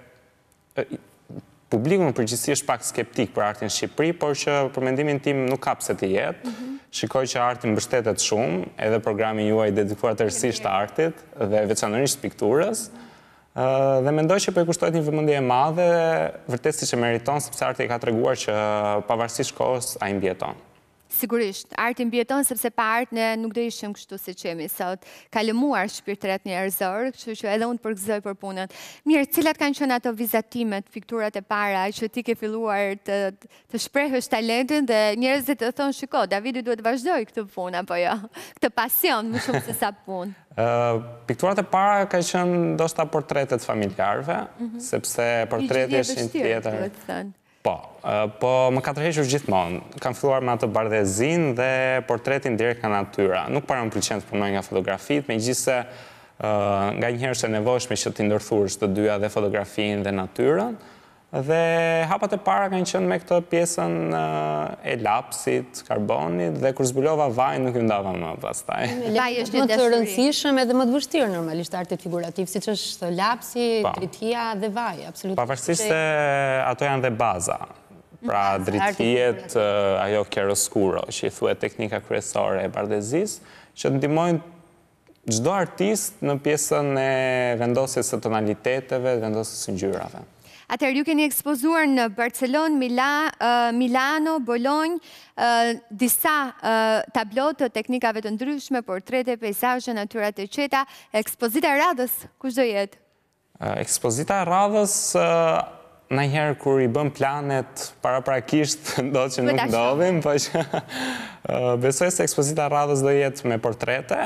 publiku në përgjithësi është pak skeptik për artin në Shqipëri, por që për mendimin tim nuk ka pse të jetë. Shikoj që arti mbështetet shumë, edhe programi juaj dedikuar tërësisht artit dhe veçanërisht pikturës. Dhe mendoj që po i kushtohet një vëmendje e madhe, vërtet siç e meriton, sepse arti ka treguar që pavarësisht kohës ai mbijeton. Sigurisht, arti mbijeton sepse pa art ne nuk do ishim kështu siç jemi sot. Ka lëmuar shpirtëret njerëzor, kështu që edhe unë përgëzoj për punën. Mirë, cilat kanë qenë ato vizatimet, pikturat e para që ti ke filluar të shprehësh talentin dhe njerëzit të thonë, shiko, Davidi duhet vazhdoj këtë punë apo jo, këtë pasion më shumë se sa punë. Pikturat e para ka qenë ndoshta portretet familjarëve, sepse portreti është një tjetër. Po më ka tërhequr gjithmonë. Kam filluar me atë bardhezin dhe portretin direkt nga natyra. Nuk para më pëlqen të punoj nga fotografit, megjithëse nganjëherë është e nevojshme që të ndërthurësh të dyja, dhe fotografinë dhe natyrën. Dhe hapat e para kanë qenë me këtë pjesën e lapsit, karbonit, dhe kur zbulova vaj nuk ju ndava më pastaj. Vaj është më të rëndësishëm edhe më të vështirë normalisht artit figurativ, siç është lapsi, dritia dhe vaji, absolutisht. Pavarësisht se ato janë dhe baza. Pra dritijet, ajo chiaroscuro, që i thuhet teknika kryesore e bardhezisë, që ndihmojnë çdo artist në pjesën e vendosjes së tonaliteteve, vendosjes së ngjyrave. Atëherë, ju keni ekspozuar në Barcelonë, Milano, Bolognë, disa tablo të teknikave të ndryshme, portrete, peizazhe, natyrat e qeta. Ekspozita e radhës, kush do jetë? Ekspozita e radhës, najherë kur i bëm planet, paraprakisht do që nuk ndodhin, po që besoj se ekspozita e radhës do jetë me portrete.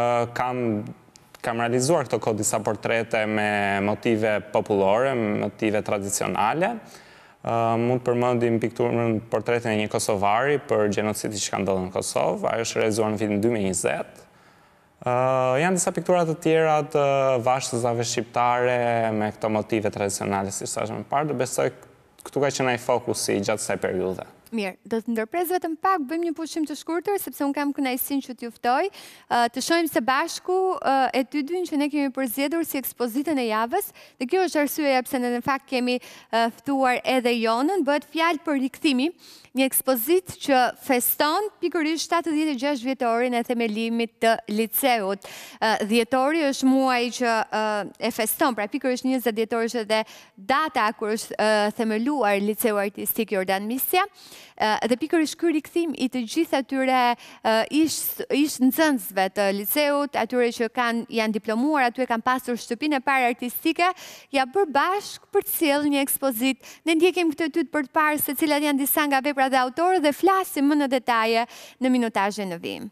Kam realizuar këto kohë disa portrete me motive popullore, me motive tradicionale. Mund përmendim pikturën portretin e një kosovari për gjenocidi që ka ndodhur në Kosovë. Ajo është realizuar në vitin 2020. Janë disa piktura të tjera të vashëzave shqiptare me këto motive tradicionale, si sa më parë, dhe besoj këtu ka qenë ai fokusi gjatë kësaj periudhe. Mirë, do të ndërpres vetëm pak, bëjmë një pushim të shkurtër, sepse unë kam kënaqësinë që t'ju ftoj. Të shohim së bashku e ty dyn që ne kemi përzgjedhur si ekspozitën e javës, dhe kjo është arsyeja pse ne në fakt kemi ftuar edhe Jonën, bëhet fjalë për rikthimi, një ekspozitë që feston pikërisht 76 vjetorin e themelimit të liceut. Dhjetori është muaj që e feston, pra pikërisht 20 dhjetori është edhe data kur është themeluar Liceu Artistik Jordan Misja. Dhe pikërisht ky rikthim i të gjithë atyre ish nxënësve të liceut, atyre që janë diplomuar, aty kanë pasur shtëpinë e parë artistike, ja bërë bashkë për të sjellë një ekspozitë. Ne ndjekim këtë tyt për të parë se cilat janë disa nga veprat dhe autorë dhe flasim më në detaje në minutazhin në vim.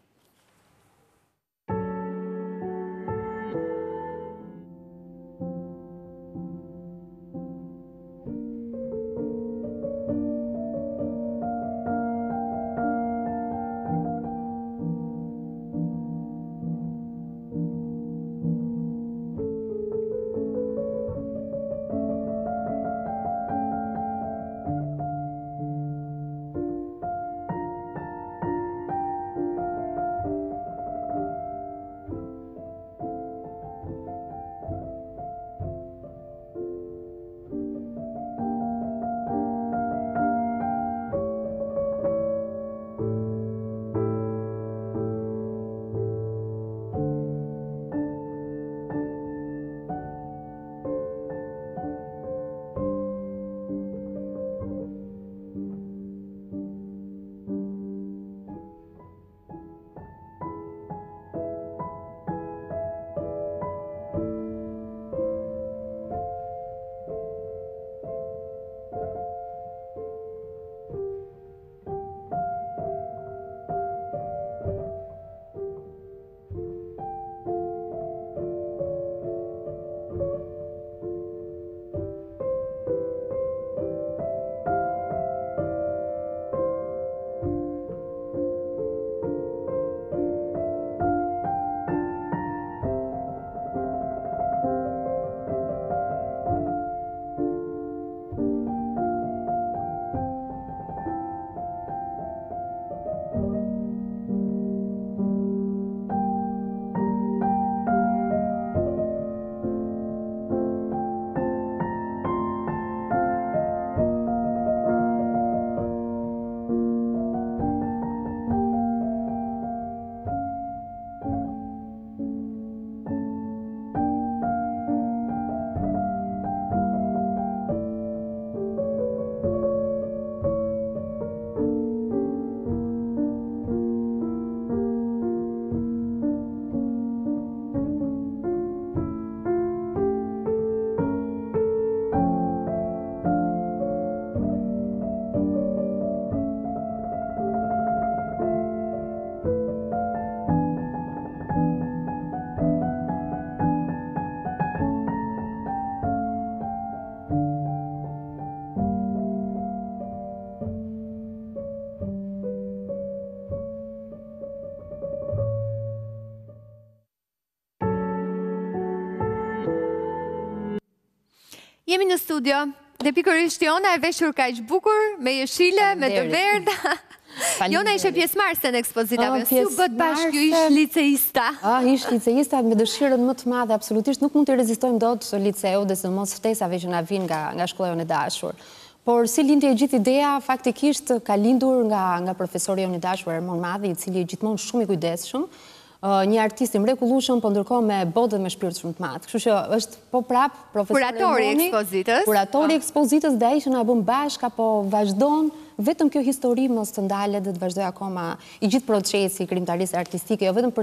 Jemi në studio, dhe pikërisht Jona e veshur kaq bukur, me jeshile, me të verdha. Jona ishe pjesëmarrëse në ekspozitave, si u bët bashkë ju ish liceista? Ish liceista me dëshirën më të madhe, absolutisht nuk mund të rezistojmë dot liceu dhe së mos ftesave që na vinë nga shkolla jonë e dashur. Por si lindi e gjithë ideja, faktikisht ka lindur nga profesori jonë i dashur Ermon Madhi, i cili gjithmonë shumë i kujdesshëm, një artist i mrekullueshëm, po ndërkohë me bodë dhe me shpirt shumë të madh. Kështu që është po prap profesori kuratori i ekspozitës dhe ai që na bën bashkë apo vazhdon vetëm kjo histori mos të ndalet dhe të vazhdoj akoma i gjithë procesi i krijimtarisë artistike, jo vetëm për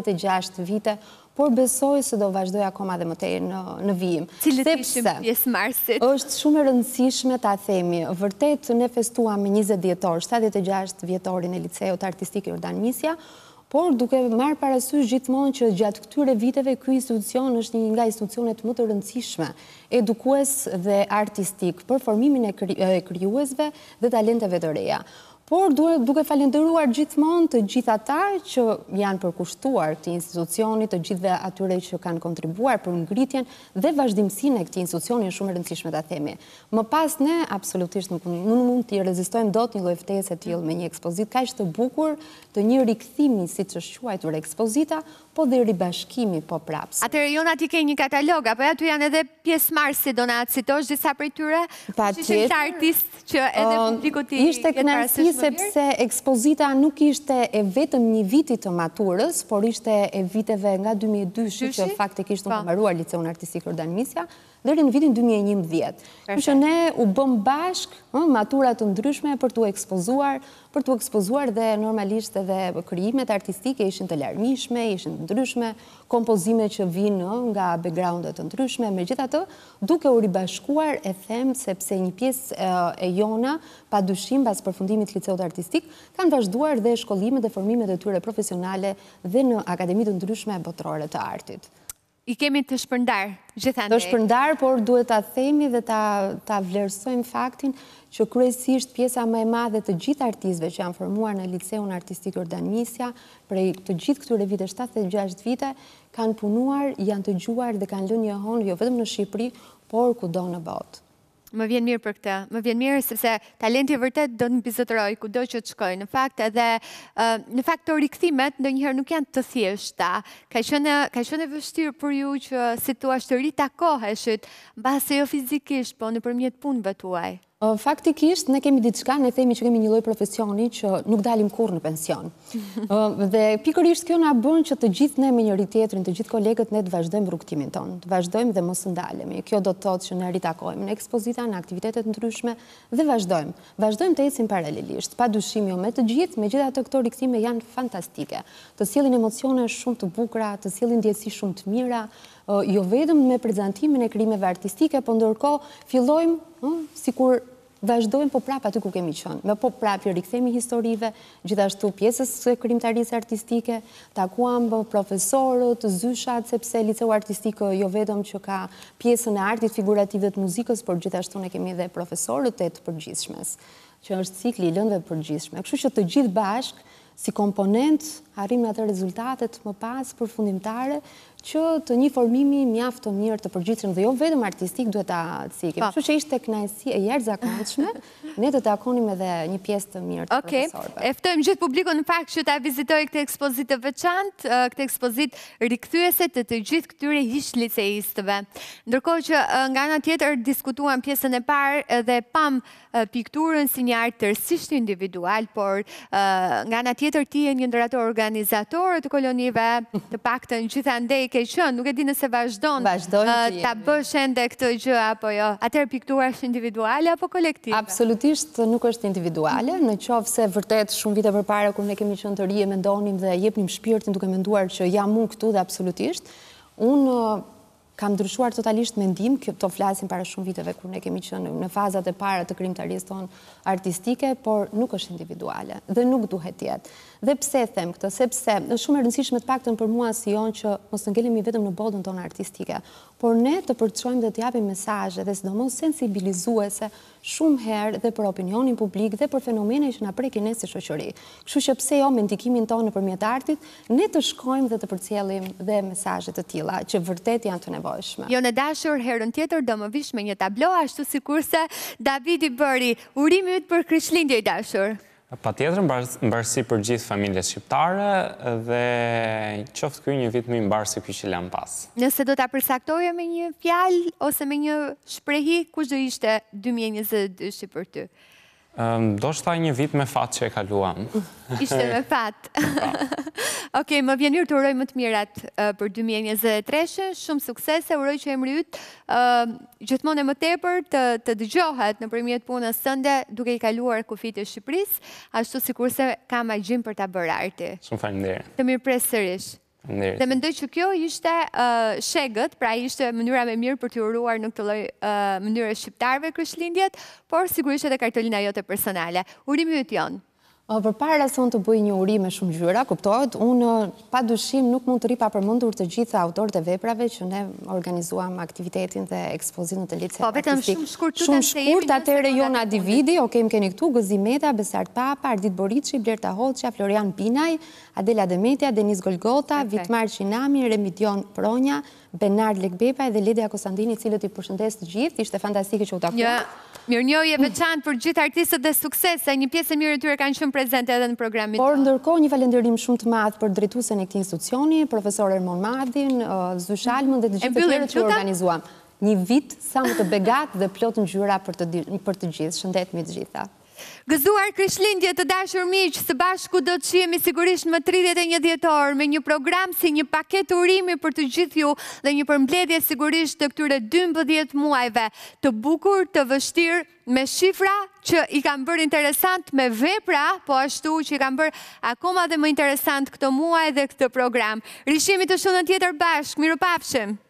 76 vite, por besoj se do vazhdoj akoma dhe më tej në vijim. Cilët ishin pjesëmarrësit? Është shumë e rëndësishme ta themi, vërtet ne festuam me 20 dhjetor, 76 vjetorin e Liceut Artistik Jordan Misja, por duke marrë parasysh gjithmonë që gjatë këtyre viteve ky institucion është një nga institucionet më të rëndësishme edukues dhe artistik për formimin e krijuesve dhe talenteve të reja. Por duke falenderuar gjithmonë të gjithë ata që janë përkushtuar këtij institucioni, të gjithëve atyre që kanë kontribuar për ngritjen dhe vazhdimsinë e këtij institucioni shumë e rëndësishme ta themi. Më pas ne absolutisht nuk mund të rezistojmë dot një lloj ftese të tillë me një ekspozitë kaq të bukur, të një rikthimi siç është quajtur ekspozita, po dhe ribashkimi po prapë. Atëherë Jona ti ke një katalog, apo aty janë edhe pjesëmarrësi, do na citosh disa prej tyre? Patjetër. Ishte artist që edhe publiku ti ishte kënaqësi sepse ekspozita nuk ishte e vetëm një viti të maturës, por ishte e viteve nga 2002 që faktikisht unë kam mbaruar Liceun Artistik Jordan Misja, deri në vitin 2011. Kështu që ne u bëm bashkë matura të ndryshme për t'u ekspozuar dhe normalisht edhe krijimet artistike ishin të larmishme, ishin të ndryshme, kompozime që vinë nga backgrounde të ndryshme, megjithatë, duke u ribashkuar e them sepse një pjesë e Jona, padyshim pas përfundimit të Liceut Artistik, kanë vazhduar dhe shkollimet dhe formimet e tyre profesionale dhe në akademi të ndryshme botërore të artit. I kemi të shpërndar, gjithandej. Të shpërndar, por duhet ta themi dhe ta vlerësojmë faktin që kryesisht pjesa më e madhe të gjithë artistëve që janë formuar në Liceun Artistik Jordan Misja, prej të gjithë këtyre vite, 76 vite, kanë punuar, janë të gjuar dhe kanë lënë johon jo vetëm në Shqipëri, por kudo në botë. Më vjen mirë për këtë, më vjen mirë sepse talenti vërtet do të mbizotëroj kudo që të shkojë. Në fakt edhe në fakt të rikthimet ndonjëherë nuk janë të thjeshta. Ka qenë vështirë për ju që si thua të ritakoheshit, mbase jo fizikisht, po nëpërmjet punëve tuaj. Faktikisht, ne kemi diçka, ne themi që kemi një lloj profesioni që nuk dalim kurrë në pension. Dhe pikërisht kjo na bën që të gjithë ne me njëri tjetrin, të gjithë kolegët, ne të vazhdojmë rrugtimin tonë, të vazhdojmë dhe mos ndalemi. Kjo do të thotë që ne ritakohemi në ekspozita, në aktivitete ndryshme dhe vazhdojmë. Vazhdojmë të ecim paralelisht, padyshim jo me të gjithë, megjithatë këto rikthime janë fantastike. Të sjellin emocione shumë të bukura, të sjellin ndjesi shumë të mira, jo vetëm me prezantimin e krijimeve artistike, por ndërkohë fillojmë sikur vazhdojmë po prap aty ku kemi qenë. Me po prap i rikthemi historive, gjithashtu pjesës së krijimtarisë artistike, takuam profesorët, zyshat, sepse Liceu Artistik jo vetëm që ka pjesën e artit figurative të muzikës, por gjithashtu ne kemi edhe profesorët e të përgjithshmes, që është cikli i lëndëve përgjithshme. Kështu që të gjithë bashkë si komponent arrim atë rezultatet më pas përfundimtare që të një formimi mjaft të mirë të përgjithshëm dhe jo vetëm artistik duhet ta cikim. Kështu që ishte kënaqësi e jashtëzakonshme ne të takonim edhe një pjesë të mirë të profesorëve. E ftojmë gjithë publikun në fakt që ta vizitojë këtë ekspozitë të veçantë, këtë ekspozitë rikthyese të gjithë këtyre ish liceistëve. Ndërkohë që nga ana tjetër diskutuam pjesën e parë dhe pam pikturën si një art tërësisht individual, por nga ana tjetër ti je një ndër ato organizatorë të kolonive, të paktën gjithandej ke qenë, nuk e di nëse vazhdon ta bësh ende këtë gjë apo jo. Atëherë piktura është individuale apo kolektive? Absolutisht nuk është individuale, në qoftë se vërtet shumë vite përpara kur ne kemi qenë të ri e mendonim dhe jepnim shpirtin duke menduar që jam unë këtu dhe absolutisht, unë kam ndryshuar totalisht mendim, këto flasim para shumë viteve kur ne kemi qenë në fazat e para të krijimtarisë tonë artistike, por nuk është individuale dhe nuk duhet të jetë. Dhe pse them këtë? Sepse është shumë e rëndësishme të paktën për mua si Jon që mos të ngelemi vetëm në botën tonë artistike, por ne të përçojmë dhe të japim mesazhe dhe sidomos sensibilizuese shumë herë dhe për opinionin publik dhe për fenomene që na prekin ne si shoqëri. Kështu që pse jo me ndikimin tonë nëpërmjet artit, ne të shkojmë dhe të përcjellim dhe mesazhe të tilla që vërtet janë të nevojshme. Jo në dashur, herën tjetër do më vish me një tablo, ashtu sikurse Davidi bëri. Urimi yt për Krishtlindje i dashur. Pa tjetër, mbarësi për gjithë familjes shqiptare dhe qoftë ky një vit më i mbarë se ky që lan pas. Nëse do ta përsaktoje me një fjalë ose me një shprehi, kush do ishte 2022 për ty? Do shta një vit me fat që e kaluam. Ishte me fat. Okej, më vjen mirë të uroj më të mirat për 2023, shumë suksese, uroj që emri yt gjithmonë më tepër të dëgjohet nëpërmjet punës sënde duke i kaluar kufit e Shqipërisë, ashtu sikurse ka magjin për ta bërë arti. Shumë faleminderit. Të mirëpres sërish. Dhe mendoj që kjo ishte shegët, pra ishte mënyra me mirë për të uruar në këtë lloj mënyre shqiptarëve Krishtlindjet, por sigurisht edhe kartolina jote personale. Urimi yt jon. Përpara se unë të bëj një urim me shumë ngjyra, kuptohet, unë padyshim nuk mund të ri pa përmendur të gjitha autorët e veprave që ne organizuam aktivitetin dhe ekspozitën të licit. Po vetëm shumë shkurt Shumë shkurt, atëherë Jona Dividi, më keni këtu, Gëzim Meta, Besart Papa, Ardit Boriçi, Blerta Hoxha, Florian Pinaj, Adela Demetja, Denis Golgota, Vitmar Qinami, Remidion Pronja, Benard Lekbepa dhe Lidia Kostandini, cilët i përshëndes të gjithë, ishte fantastike që u takuam. Mirënjohje veçantë për gjithë artistët dhe suksese, një pjesë e mirë e tyre kanë qenë prezente edhe në programin. Por ndërkohë një falënderim shumë të madh për drejtuesen e këtij institucioni, profesor Ermon Madhin, Zysh Almën dhe të gjithë të tjerët që organizuam. Një vit sa më të begat dhe plot ngjyra për të gjithë. Shëndet mi të gjitha. Gëzuar Krishtlindje të dashur miq, së bashku do të shihemi sigurisht më 31 dhjetor me një program si një paketë urimi për të gjithë ju dhe një përmbledhje sigurisht të këtyre 12 muajve të bukur, të vështirë, me shifra që i kanë bërë interesant, me vepra, po ashtu që i kanë bërë akoma dhe më interesant këto muaj dhe këtë program. Rishimi të shunën tjetër bashkë, mirupafshim.